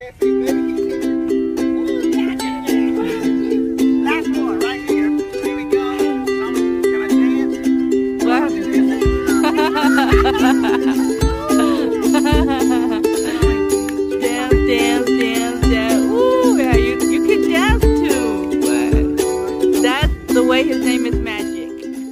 Last one right here. Here we go. Can I Dance, dance, dance. Ooh, yeah, you can dance too. But that's the way his name is Magic.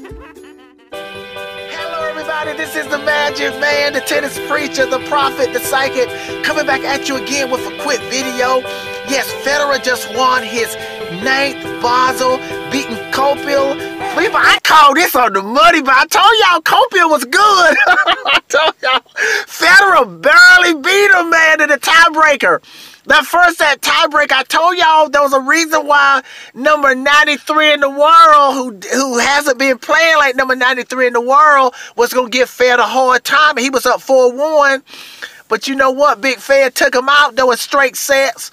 Hello, everybody. This is the Magic Man, the tennis preacher, the prophet, the psychic, coming back at you again with a quick video. Yes, Federer just won his 9th Basel, beating Copiel. People, I called this on the money, but I told y'all Copiel was good. I told y'all Federer barely beat him, man, in the tiebreaker. That first set tiebreak, I told y'all there was a reason why number 93 in the world, who hasn't been playing like number 93 in the world, was going to give Fed a hard time. He was up 4-1. But you know what? Big Fed took him out. There was straight sets.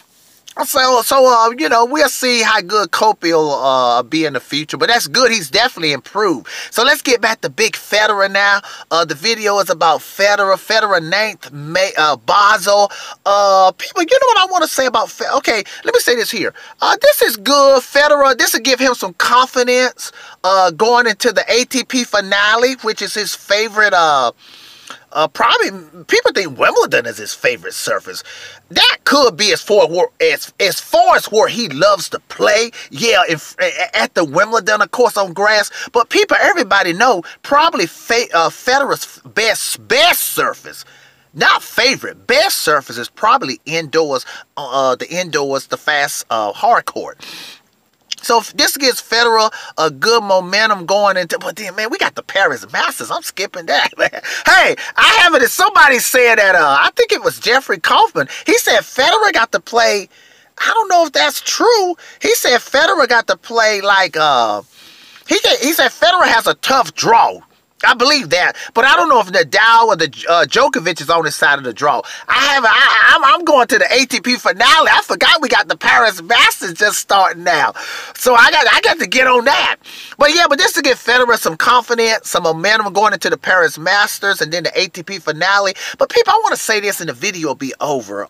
So you know, we'll see how good Copiel be in the future, but that's good. He's definitely improved. So let's get back to Big Federer now. The video is about Federer 9th Basel. People, you know what I want to say about Federer? Okay, let me say this here. This is good. Federer, this will give him some confidence going into the ATP finale, which is his favorite. Probably people think Wimbledon is his favorite surface. That could be as far as where he loves to play. Yeah, at the Wimbledon, of course, on grass. But everybody know probably Federer's best surface, not favorite, best surface is probably indoors. The fast hard court. So this gives Federer a good momentum going into, but then, man, we got the Paris Masters. I'm skipping that, man. Hey, I have it as somebody said that, I think it was Jeffrey Kaufman. He said Federer got to play, I don't know if that's true. He said Federer got to play like, he said Federer has a tough draw. I believe that, but I don't know if Nadal or the Djokovic is on his side of the draw. I'm going to the ATP finale. I forgot we got the Paris Masters just starting now, so I got to get on that. But yeah, but this to give Federer some confidence, some momentum going into the Paris Masters and then the ATP finale. But people, I want to say this, and the video will be over.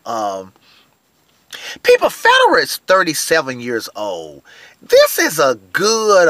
People, Federer is 37 years old. This is a good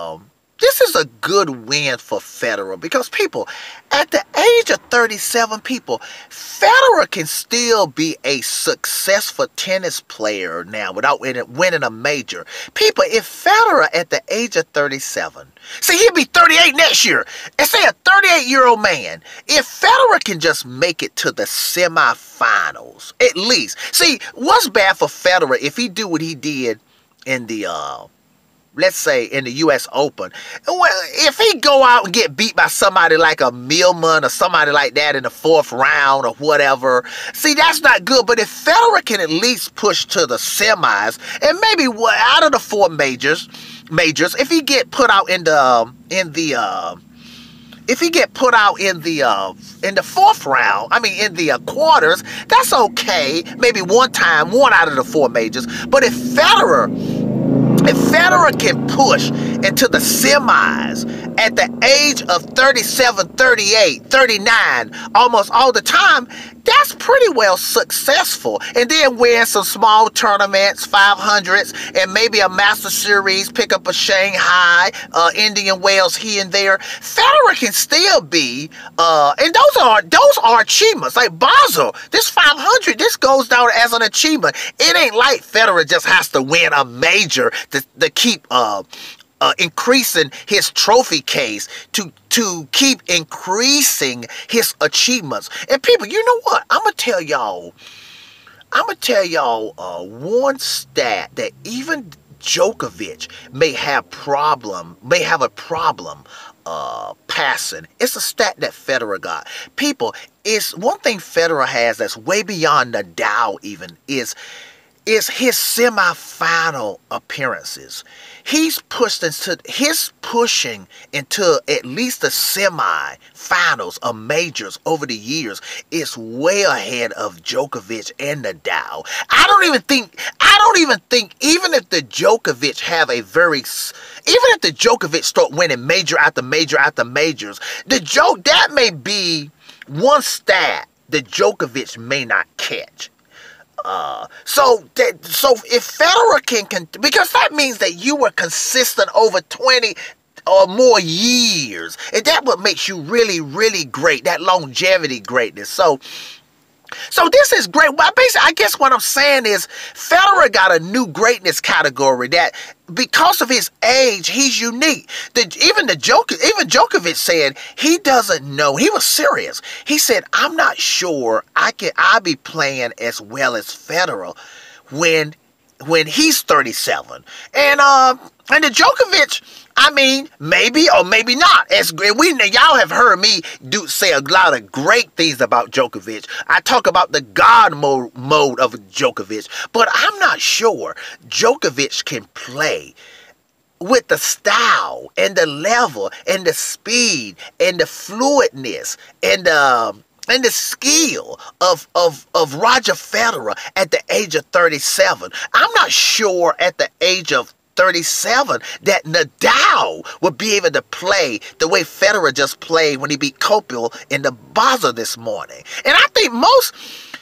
win for Federer because people, at the age of 37, people, Federer can still be a successful tennis player now without winning a major. People, if Federer at the age of 37, see, he'll be 38 next year, and say a 38-year-old man, if Federer can just make it to the semifinals, at least. See, what's bad for Federer if he do what he did in the let's say in the U.S. Open. Well, if he go out and get beat by somebody like a Millman or somebody like that in the 4th round or whatever, see, that's not good. But if Federer can at least push to the semis and maybe out of the 4 majors, if he get put out in the 4th round, I mean in the quarters, that's okay. Maybe one out of the 4 majors. But if Federer can push into the semis at the age of 37, 38, 39, almost all the time, that's pretty well successful. And then win some small tournaments, 500s, and maybe a Master Series, pick up a Shanghai, Indian Wells here and there. Federer can still be, and those are achievements. Like Basel, this 500, this goes down as an achievement. It ain't like Federer just has to win a major to keep increasing his trophy case, to keep increasing his achievements. And people, you know what? I'm gonna tell y'all one stat that even Djokovic may have a problem passing. It's a stat that Federer got. People, it's one thing Federer has that's way beyond Nadal even is his semifinal appearances. He's pushing into at least the semi-finals of majors over the years is way ahead of Djokovic and Nadal. I don't even think even if the Djokovic start winning major after major after majors, that may be one stat that Djokovic may not catch. So if Federer can, because that means that you were consistent over 20 or more years, and that what makes you really, really great, that longevity greatness. So this is great. Well, basically, I guess what I'm saying is Federer got a new greatness category that because of his age, he's unique. Even Djokovic said he doesn't know. He was serious. He said, I'm not sure I'll be playing as well as Federer when he's 37. And the Djokovic, I mean, maybe or maybe not. As y'all have heard me say a lot of great things about Djokovic. I talk about the God mode of Djokovic, but I'm not sure Djokovic can play with the style and the level and the speed and the fluidness and the skill of Roger Federer at the age of 37. I'm not sure at the age of 37 that Nadal would be able to play the way Federer just played when he beat Kopil in the Basel this morning. And I think most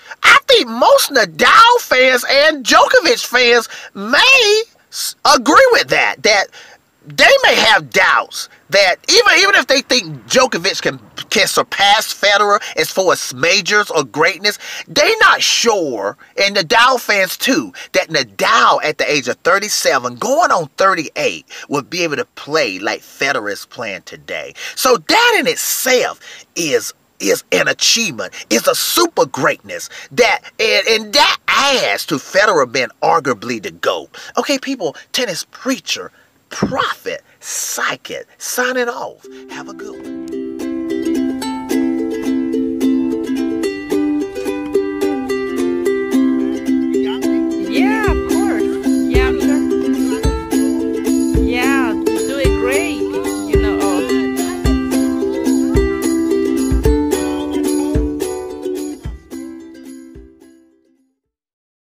Nadal fans and Djokovic fans may agree with that they may have doubts that even if they think Djokovic can surpass Federer as far as majors or greatness, they not sure, and Nadal fans too, that Nadal at the age of 37, going on 38, would be able to play like Federer is playing today. So that in itself is an achievement, is a super greatness that and that adds to Federer being arguably the GOAT. Okay, people, tennis preacher, prophet, psychic, signing off. Have a good one.